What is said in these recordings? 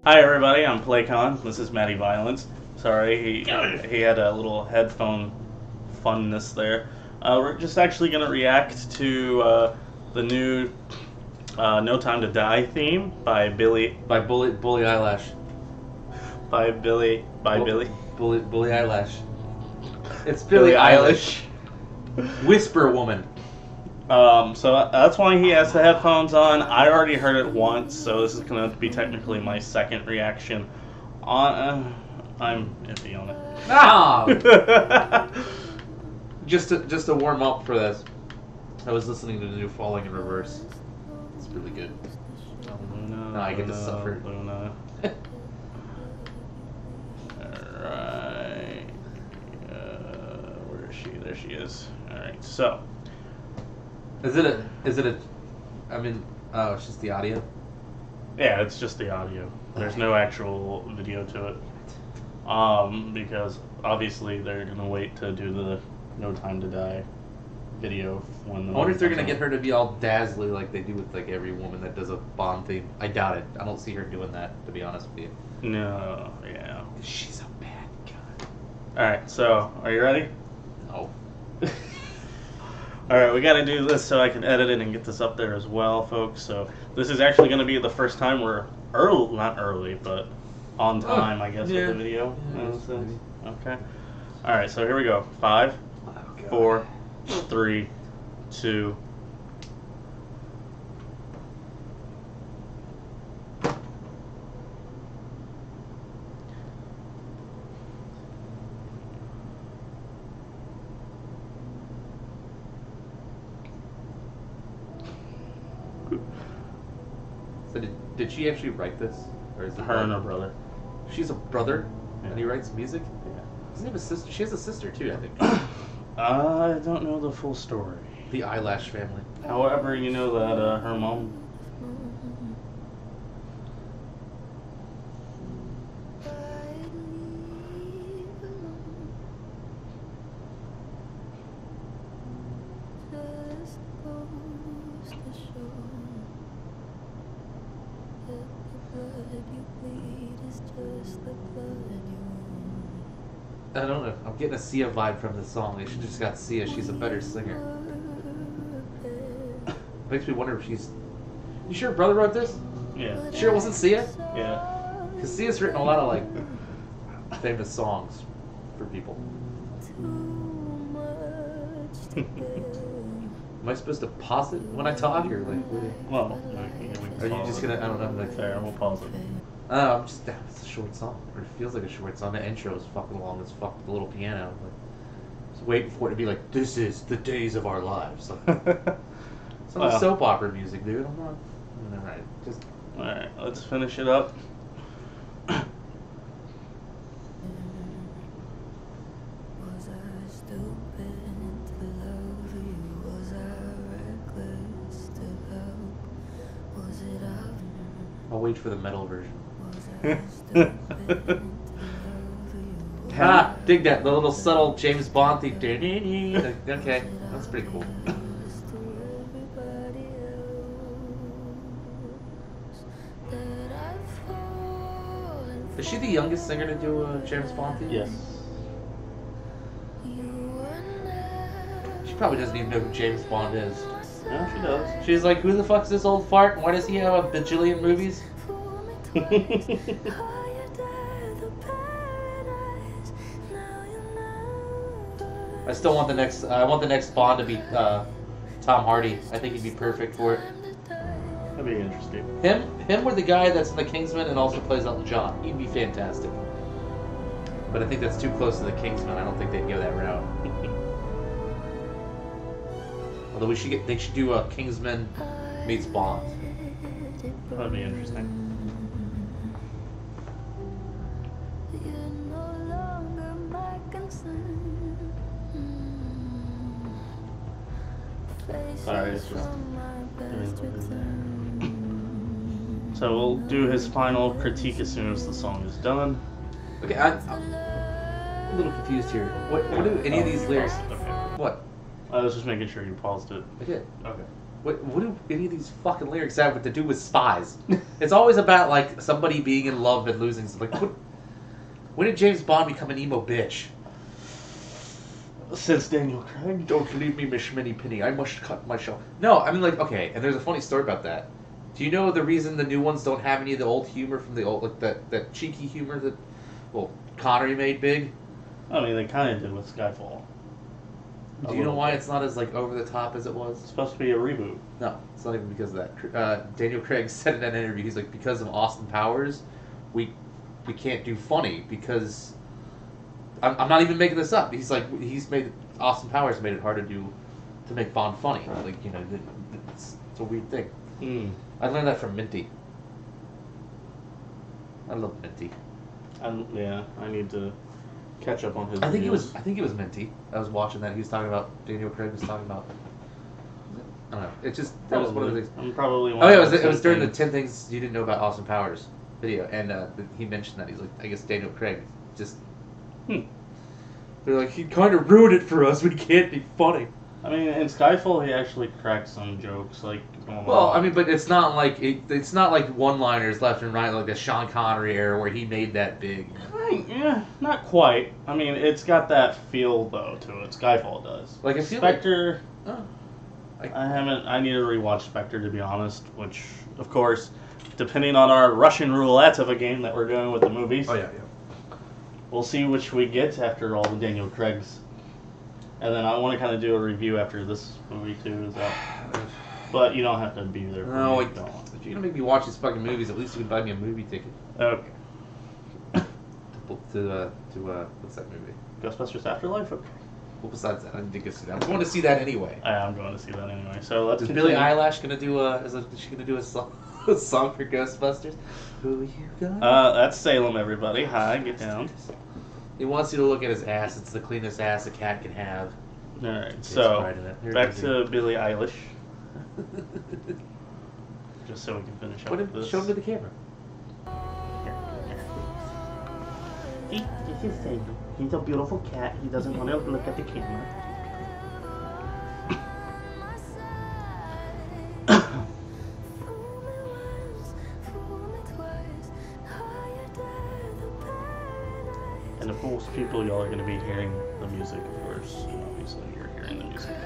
Hi everybody, I'm PlayCon. This is MattyV. Sorry, he had a little headphone funness there. We're just actually going to react to the new No Time to Die theme by Billie Eilish. Billie Eilish. It's Billie Billie Eilish. Whisper Woman. So that's why he has the headphones on. I already heard it once, so this is going to be technically my second reaction. I'm iffy on it. Ah! just to warm up for this, I was listening to the new Falling in Reverse. It's really good. Luna, I get to suffer. Luna. Alright. Where is she? There she is. Alright, so. Is it a, I mean, oh, it's just the audio? Yeah, it's just the audio. There's no actual video to it. Because obviously they're gonna wait to do the No Time to Die video when the I wonder if they're gonna get her to be all dazzly like they do with like every woman that does a Bond theme. I doubt it. I don't see her doing that, to be honest with you. No, yeah. She's a bad guy. Alright, so are you ready? No. Alright, we gotta do this so I can edit it and get this up there as well, folks. So this is actually gonna be the first time we're not early, but on time, I guess, with the video. Yeah, okay. Alright, so here we go. 5, 4, 3, 2. So did she actually write this? Or is it Her and her brother. She's a brother, Yeah. and he writes music? Yeah. Doesn't he have a sister? She has a sister too, I think. I don't know the full story. The Eyelash family. However, you know that her mom. I don't know. I'm getting a Sia vibe from this song. They should just got Sia. She's a better singer. Makes me wonder if she's. You sure her brother wrote this? Yeah. Sure it wasn't Sia? Yeah. Because Sia's written a lot of like famous songs for people. Am I supposed to pause it when I talk, or like? Well, Are you just gonna? I don't know. Like, fair. We'll pause it. I'm just. It's a short song, or it feels like a short song. The intro is fucking long as fuck with the little piano. Like, just waiting for it to be like, "This is the days of our lives." It's not soap opera music, dude. I'm not. All right, just. All right, let's finish it up. I'll wait for the metal version. Ah, dig that. The little subtle James Bond thing. Okay, that's pretty cool. Is she the youngest singer to do a James Bond theme? Yes. She probably doesn't even know who James Bond is. No, she does. She's like, who the fuck's this old fart? Why does he have a bajillion movies? I still want the next. I want the next Bond to be Tom Hardy. I think he'd be perfect for it. That'd be interesting. Him with the guy that's in the Kingsman and also plays Elton John. He'd be fantastic. But I think that's too close to the Kingsman. I don't think they'd go that route. Although they should do a Kingsman meets Bond. That'd be interesting. Sorry, it's just. So we'll do his final critique as soon as the song is done. Okay, I'm a little confused here. What do any of these lyrics? Okay. What? I was just making sure you paused it. I did. Okay. What do any of these fucking lyrics have to do with spies? It's always about like somebody being in love and losing. Like, when did James Bond become an emo bitch? Since Daniel Craig. Don't leave me, Miss Schminny Penny. I must cut my show. No, I mean like okay, and there's a funny story about that. Do you know the reason the new ones don't have any of the old humor from the old like that cheeky humor that Connery made big? I mean, they kind of did with Skyfall. Do you know why it's not as like over the top as it was? It's supposed to be a reboot. No, it's not even because of that. Daniel Craig said in an interview, he's like, because of Austin Powers, we can't do funny because I'm not even making this up. He's like, Austin Powers made it hard to make Bond funny. Like it's a weird thing. I learned that from Minty. I love Minty. Yeah, I need to catch up on his. I think it was Minty. I was watching that. He was talking about Daniel Craig was talking about. I don't know. It just that was one of the things. I'm probably. Oh yeah, it was during the 10 things you didn't know about Austin Powers video, and he mentioned that he's like, I guess Daniel Craig just. They're like, he kind of ruined it for us. We can't be funny. I mean, in Skyfall, he actually cracked some jokes, like. Well, I mean, but it's not like it's not like one-liners left and right like the Sean Connery era where he made that big. Yeah, not quite. I mean, it's got that feel though to it. Skyfall does. Like I feel Spectre. Like, I need to rewatch Spectre to be honest. Which, of course, depending on our Russian roulette of a game that we're doing with the movies. Oh yeah. We'll see which we get after all the Daniel Craigs. And then I want to kind of do a review after this movie too. Is that? But you don't have to be there. No, if you're gonna make me watch these fucking movies, at least you can buy me a movie ticket. Okay. To what's that movie? Ghostbusters Afterlife. Okay. Well, besides that, I didn't go see that. I'm going to see that anyway. I'm going to see that anyway. So let's. Is Billie Eilish gonna do is she gonna do a song for Ghostbusters? Who you got? That's Salem, everybody. Hi, get down. He wants you to look at his ass. It's the cleanest ass a cat can have. All right. So back to Billie Eilish. Just so we can finish up this. Show him to the camera. This is Salem. He's a beautiful cat. He doesn't want to look at the camera. And of course, people, y'all are going to be hearing the music, of course. Obviously, you're hearing the music.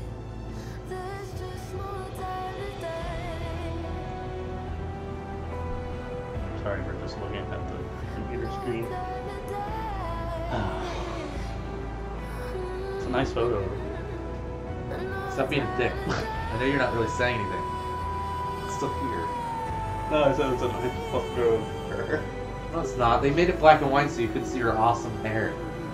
Sorry, we're just looking at the computer screen. It's a nice photo. Stop being a dick. I know you're not really saying anything. It's still here. No, I said it's a nice photo of her. No, it's not. They made it black and white so you could see her awesome hair.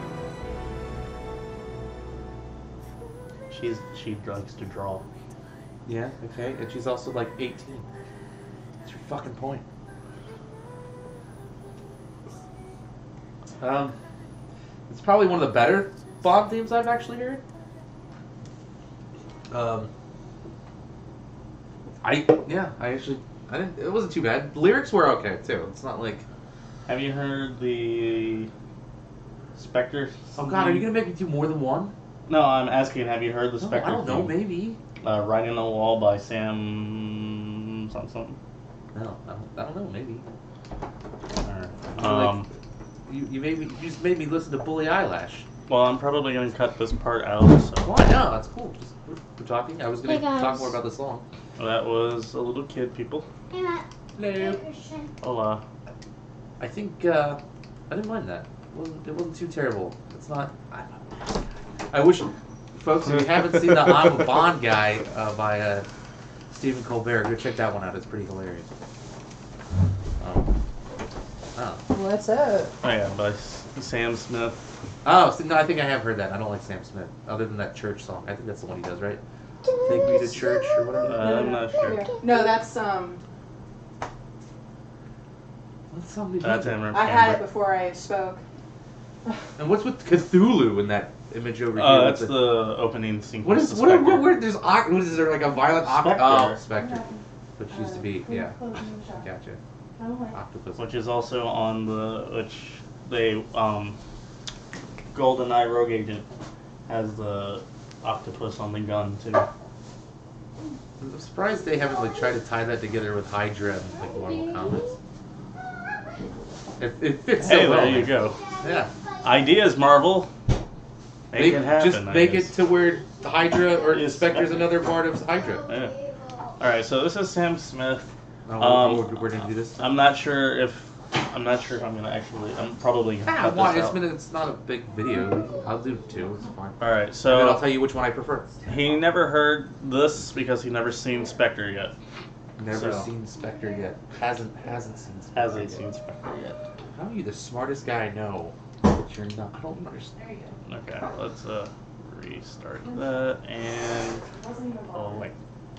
She drugs to draw. Yeah, okay. And she's also like 18. That's your fucking point. It's probably one of the better Bond themes I've actually heard. I didn't. It wasn't too bad. The lyrics were okay too. It's not like. Have you heard the Spectre? Oh God, are you gonna make me do more than one? No, I'm asking. Have you heard the Spectre? I don't know. Maybe. Writing on the Wall by Sam something. No, I don't know. Maybe. Alright. You just made me listen to Billie Eilish. Well, I'm probably gonna cut this part out. So. Why? No, that's cool. Just, we're talking. I was gonna talk more about the song. That was a little kid, people. Hey, Matt. Hello. Hey, Christian. Hola. I think I didn't mind that. It wasn't too terrible. It's not. I wish, folks, if you haven't seen the I'm a Bond Guy by Stephen Colbert, go check that one out. It's pretty hilarious. What's up? Oh yeah, by Sam Smith. Oh, no, I think I have heard that. I don't like Sam Smith, other than that church song. I think that's the one he does, right? Take me to church or whatever. I'm not sure. No, that's What song did That's you? Amber. I had it before I spoke. And what's with Cthulhu in that image over here? That's the opening sequence. What is there like a violent Spectre. Oh, Spectre. Which used to be, yeah. Gotcha. Octopus. Which is also on GoldenEye Rogue Agent has the octopus on the gun too. I'm surprised they haven't like tried to tie that together with Hydra and like Marvel Comics. It fits so Hey, well. there you go. Yeah. Ideas, Marvel. Make it happen. Just make it to where Hydra or Spectre's another part of Hydra. Yeah. All right. So this is Sam Smith. We're gonna do this. I'm not sure if I'm gonna actually. I'm probably gonna cut why? this out. It's not a big video. I'll do two. It's fine. All right. So And then I'll tell you which one I prefer. he never heard this because he never seen Spectre yet. Never So. seen Spectre yet. Hasn't seen Spectre. Hasn't yet. seen Spectre yet. How are you the smartest guy I know? But you're not. I don't understand. Okay. Let's restart that and link.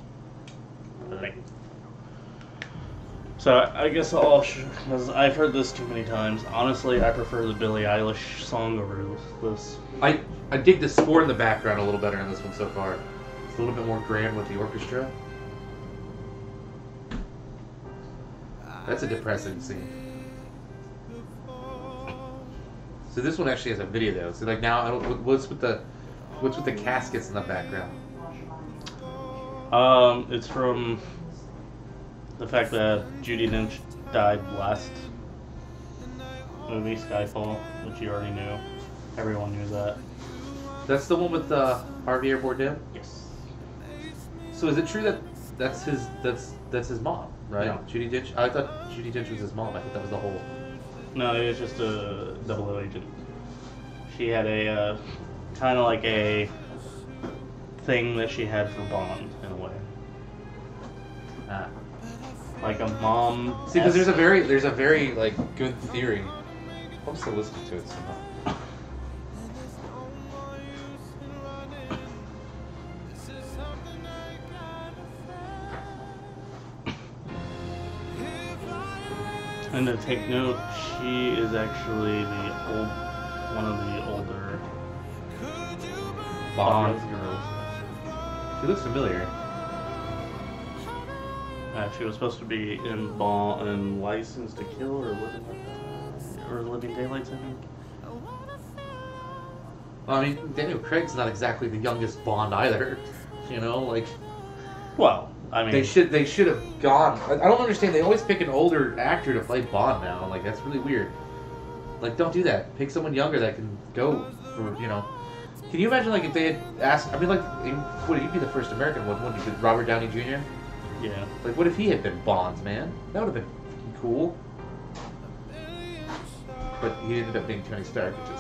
So I guess because I've heard this too many times. Honestly, I prefer the Billie Eilish song over this. I dig the score in the background a little better in this one so far. It's a little bit more grand with the orchestra. That's a depressing scene. So this one actually has a video though. So like now, what's with the caskets in the background? It's from the fact that Judi Dench died last movie, Skyfall, which you already knew. Everyone knew that. That's the one with Javier Bardem. Yes. So is it true that that's his mom, right? No. Judi Dench. I thought Judi Dench was his mom. I thought that was the whole. No, it was just a double agent. She had a kind of like a thing that she had for Bond in a way, Ah. like a mom. See, because there's a very like good theory. I'm still listening to it somehow. And to take note, she is actually one of the older Bond girls. She looks familiar. She was supposed to be in Bond and License to Kill or Living Daylights, I think. Well, I mean, Daniel Craig's not exactly the youngest Bond either. You know, like Well, I mean, they should have gone. I don't understand. They always pick an older actor to play Bond now. Like that's really weird. Like, don't do that. Pick someone younger that can go for, you know. Can you imagine, like, if they had asked... I mean, like, he'd be the first American one, wouldn't he? Robert Downey Jr.? yeah. Like, what if he had been Bond, man? That would have been cool. But he ended up being Tony Stark, which is...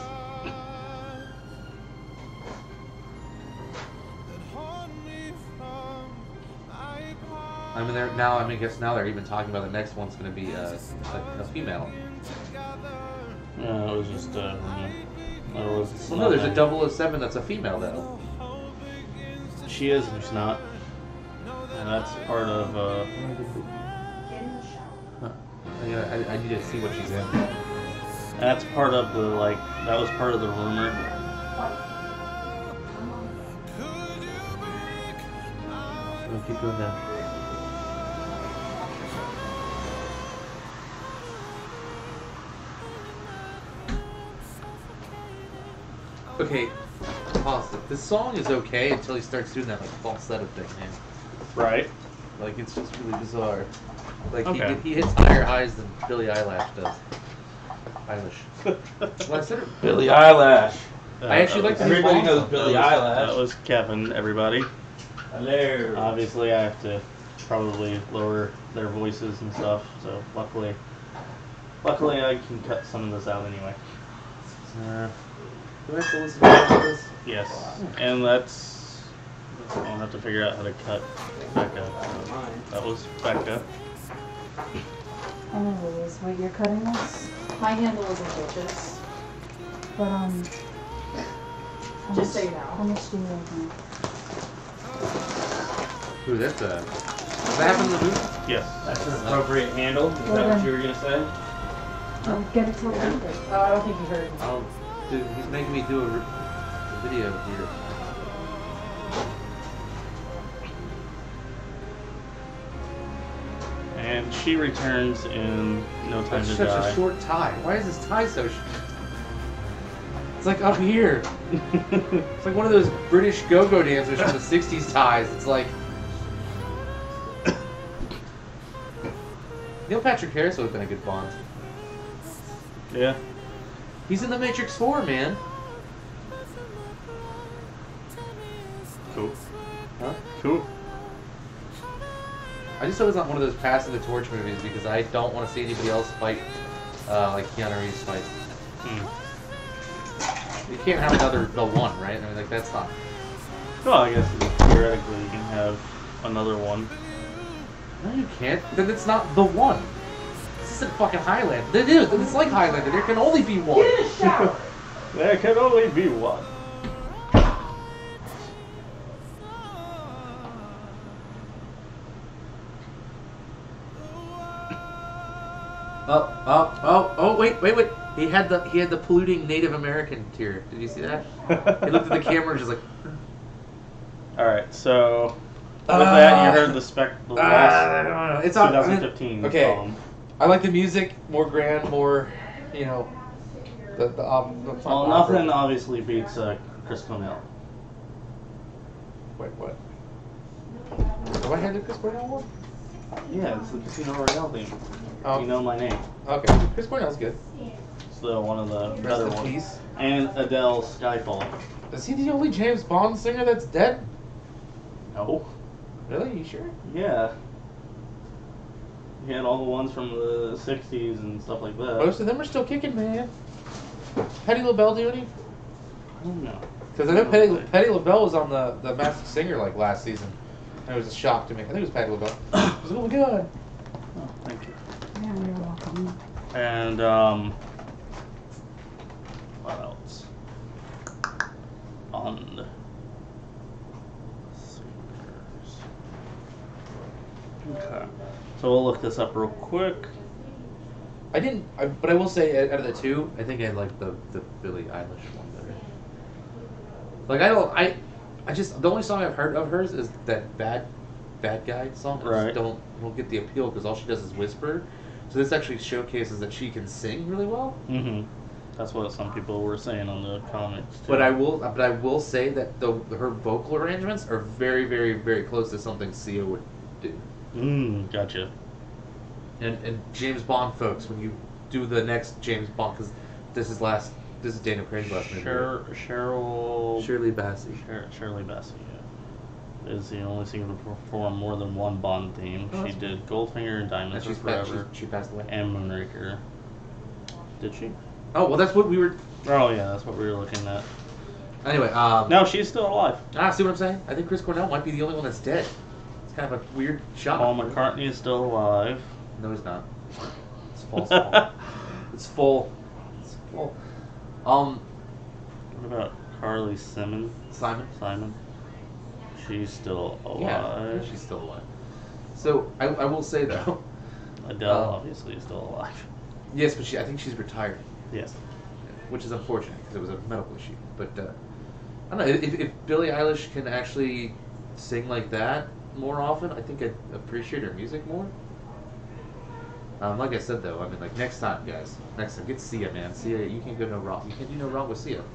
I mean, I guess now they're even talking about the next one's going to be a female. No, it was just rumor. Well, no, there's a 007 that's a female, though. She is, and she's not. And that's part of, I need to see what she's in. that's part of the, that was part of the rumor. We'll keep going down. Okay, pause it. This song is okay until he starts doing that like falsetto thing, man. Right. Like it's just really bizarre. Like Okay. he hits higher highs than Billie Eilish does. Eilish. Well, I said it. Billie Eilish. I actually like the Everybody song. knows Billie That Eilish. was Kevin, everybody. Hello. Obviously, I have to probably lower their voices and stuff, so luckily I can cut some of this out anyway. Do I have to listen to all of this? Yes, and I'll have to figure out how to cut Becca. That was Becca. Anyways, wait, you're cutting this? My handle is in bitches. But, Just so you how know. much do you make now? Ooh, that's does that happen in the booth? Yes. That's an appropriate handle. Is Well that what then. you were gonna say? I'll get it till later. Oh, I don't think you heard me. Dude, he's making me do a video here. And she returns in no time That's to such die. a short tie. Why is this tie so short? It's like up here. It's like one of those British go-go dancers from the 60s ties. It's like... Neil Patrick Harris would have been a good Bond. Yeah. He's in The Matrix 4, man. Cool. Huh? Cool. I just hope it's not one of those passing the torch movies because I don't want to see anybody else fight like Keanu Reeves fight. You can't have another The One, right? I mean, like, that's not... Well, I guess theoretically you can have another one. No, you can't. Then it's not The One. This isn't fucking Highlander. It is. It's like Highlander. There can only be one. Get in the shower. There can only be one. Wait. He had the polluting Native American tear. Did you see that? He looked at the camera and just like... Alright, so with that you heard the last it's on 2015 okay. song. I like the music, more grand, more, you know, the Well, nothing obviously beats Chris Cornell. Wait, what? Do I have the Chris Cornell one? Yeah, it's the Casino Royale theme. You know my name. Okay, Chris Cornell's good. It's one of the Rest better in ones. peace. And Adele's Skyfall. Is he the only James Bond singer that's dead? No. Really? You sure? Yeah. He had all the ones from the 60s and stuff like that. Most of them are still kicking, man. Patti LaBelle do any? I don't know. Because I know Patti LaBelle was on the Masked Singer like last season. It was a shock to me. I think it was Patti LaBelle. I was like, oh my god. Oh, thank you. Yeah, you're welcome. And, what else? On singers. Okay. So we'll look this up real quick. But I will say, out of the two, I think I like the Billie Eilish one better. Like, I just, the only song I've heard of hers is that Bad Guy song. I just don't get the appeal because all she does is whisper. So this actually showcases that she can sing really well. Mm-hmm. That's what some people were saying on the comments too. But I will say that her vocal arrangements are very, very, very close to something Sia would do. Gotcha. And James Bond folks, when you do the next James Bond, because this is Daniel Craig's last movie. Shirley Bassey. Shirley Bassey, yeah. Is the only singer to perform more than one Bond theme. Oh, She did Goldfinger and Diamonds Are Forever. She passed away. And Moonraker. Did she? Oh, well, that's what we were... Oh, yeah, that's what we were looking at. Anyway, No, she's still alive. see what I'm saying? I think Chris Cornell might be the only one that's dead. It's kind of a weird shot. Paul McCartney is still alive. No, he's not. It's false, Paul. It's full. It's full. What about Carly Simon? Simon? She's still alive. Yeah, she's still alive. So, I will say, though... Adele, obviously, is still alive. Yes, but I think she's retired. Yes. Which is unfortunate, because it was a medical issue. But, I don't know, if Billie Eilish can actually sing like that more often, I think I'd appreciate her music more. Like I said, though, I mean, like, next time, guys. Next time, get Sia, man. Sia, you can go no wrong. You can do no wrong with Sia.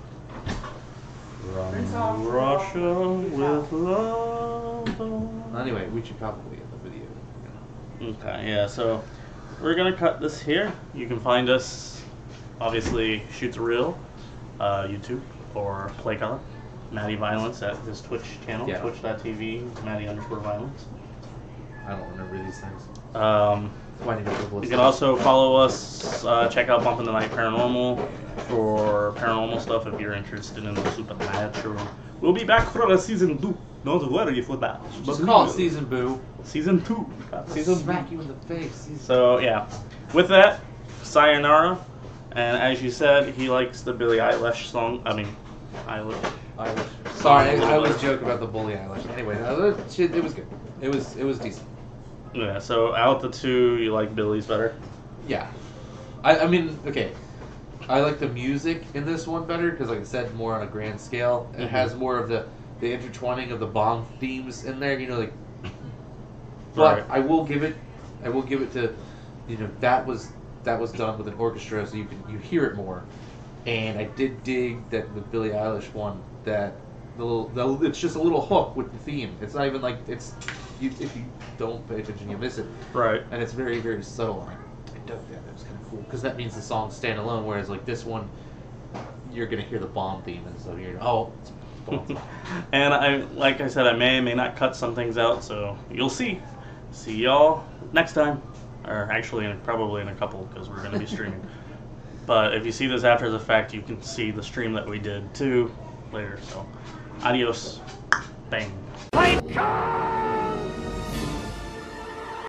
From Russia with love. Anyway, we should probably end the video. Okay, yeah, so we're going to cut this here. You can find us, obviously, Shoots a Reel, YouTube, or PlayColor. Matty Violence at his Twitch channel, Yeah. twitch.tv, Matty_Violence. I don't remember these things. You can also follow us, check out Bump in the Night Paranormal for paranormal stuff if you're interested in the supernatural. We'll be back for a season 2. Don't worry for that. Just call it Season Boo. Season 2. Season Smack you in the face. So, yeah. With that, sayonara. And as you said, he likes the Billie Eilish song. I mean, Eilish. Sorry, I always joke about the Billie Eilish. Anyway, it was good. It was decent. Yeah, so out the two, you like Billie's better? Yeah. I mean, okay. I like the music in this one better because, like I said, more on a grand scale. It has more of the intertwining of the Bond themes in there, you know, like. But Right. I will give it to, you know, that was done with an orchestra, so you hear it more. And I did dig that the Billie Eilish one, that it's just a little hook with the theme. It's not even like it's if you don't pay attention, you miss it. Right. And it's very, very subtle. And I dug that. That was kind of cool because that means the songs stand alone. Whereas like this one, you're gonna hear the bomb theme, and so you're it's bomb song. And like I said, I may not cut some things out, so you'll see. See y'all next time, or actually probably in a couple because we're gonna be streaming. But if you see this after the fact, you can see the stream that we did too later. So, adios, bang.